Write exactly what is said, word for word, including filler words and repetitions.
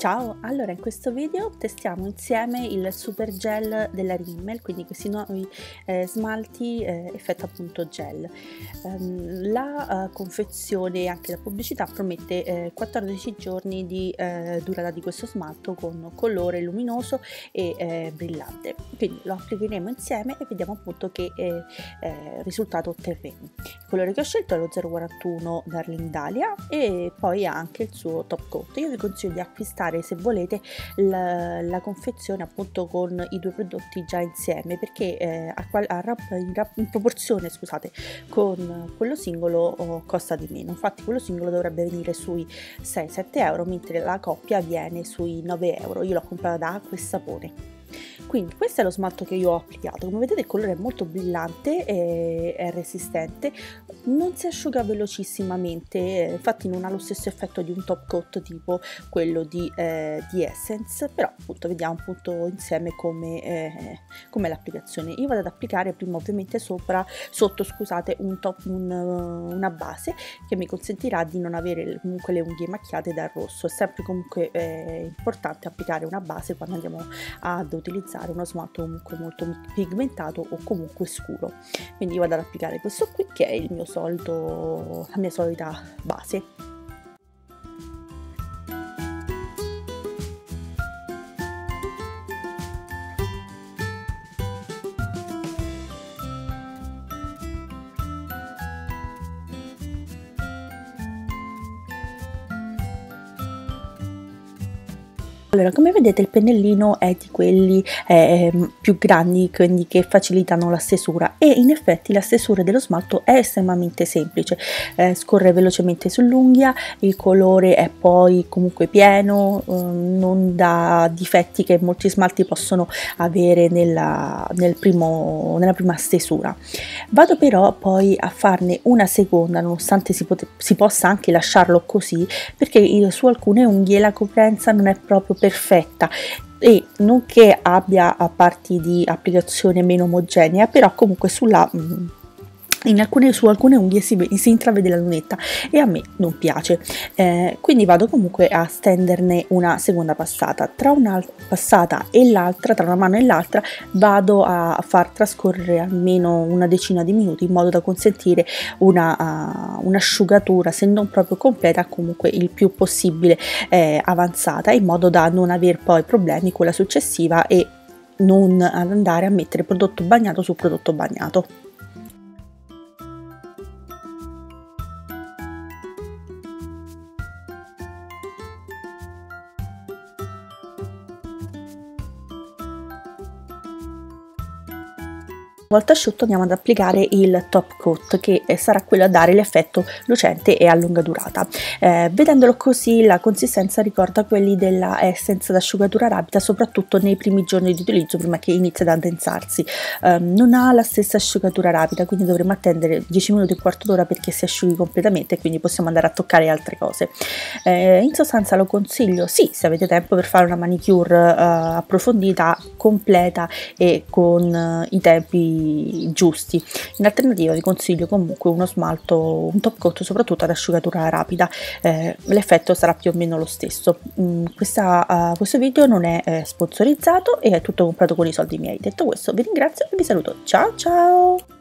Ciao, allora in questo video testiamo insieme il super gel della Rimmel, quindi questi nuovi eh, smalti eh, effetto appunto gel. Um, la uh, confezione e anche la pubblicità promette eh, quattordici giorni di eh, durata di questo smalto con colore luminoso e eh, brillante, quindi lo applicheremo insieme e vediamo appunto che eh, eh, risultato otterremo. Il colore che ho scelto è lo zero quarantuno Darling Dahlia e poi ha anche il suo top coat. Io vi consiglio di acquistare, se volete, la, la confezione appunto con i due prodotti già insieme, perché eh, a, a, in, in proporzione, scusate, con quello singolo oh, costa di meno. Infatti quello singolo dovrebbe venire sui sei sette euro, mentre la coppia viene sui nove euro. Io l'ho comprata da Acqua e Sapone. Quindi questo è lo smalto che io ho applicato. Come vedete il colore è molto brillante e è resistente, non si asciuga velocissimamente, infatti non ha lo stesso effetto di un top coat tipo quello di, eh, di Essence, però appunto vediamo appunto insieme come eh, com'è l'applicazione. Io vado ad applicare prima ovviamente sopra, sotto scusate, un top, un, una base che mi consentirà di non avere comunque le unghie macchiate dal rosso. È sempre comunque eh, importante applicare una base quando andiamo ad utilizzare uno smalto comunque molto pigmentato o comunque scuro. Quindi io vado ad applicare questo qui, che è il mio solito, la mia solita base. Allora, come vedete il pennellino è di quelli eh, più grandi, quindi che facilitano la stesura, e in effetti la stesura dello smalto è estremamente semplice, eh, scorre velocemente sull'unghia, il colore è poi comunque pieno, eh, non dà difetti che molti smalti possono avere nella, nel primo, nella prima stesura. Vado però poi a farne una seconda, nonostante si, si possa anche lasciarlo così, perché su alcune unghie la coprenza non è proprio perfetta e non che abbia parti di applicazione meno omogenea, però comunque sulla mh, in alcune, su alcune unghie si, si intravede la lunetta e a me non piace, eh, quindi vado comunque a stenderne una seconda passata. Tra una passata e l'altra, tra una mano e l'altra, vado a far trascorrere almeno una decina di minuti in modo da consentire una, uh, un'asciugatura, se non proprio completa, comunque il più possibile eh, avanzata, in modo da non aver poi problemi con la successiva e non andare a mettere prodotto bagnato su prodotto bagnato. Una volta asciutto andiamo ad applicare il top coat, che sarà quello a dare l'effetto lucente e a lunga durata. Eh, vedendolo così la consistenza ricorda quelli della Essence d'asciugatura rapida, soprattutto nei primi giorni di utilizzo, prima che inizi ad addensarsi. Eh, non ha la stessa asciugatura rapida, quindi dovremo attendere dieci minuti, un quarto d'ora perché si asciughi completamente, e quindi possiamo andare a toccare altre cose. Eh, in sostanza lo consiglio, sì, se avete tempo per fare una manicure eh, approfondita, completa e con eh, i tempi giusti. In alternativa vi consiglio comunque uno smalto, un top coat soprattutto ad asciugatura rapida, eh, l'effetto sarà più o meno lo stesso. Mm, questa, uh, questo video non è eh, sponsorizzato e è tutto comprato con i soldi miei. Detto questo vi ringrazio e vi saluto, ciao ciao!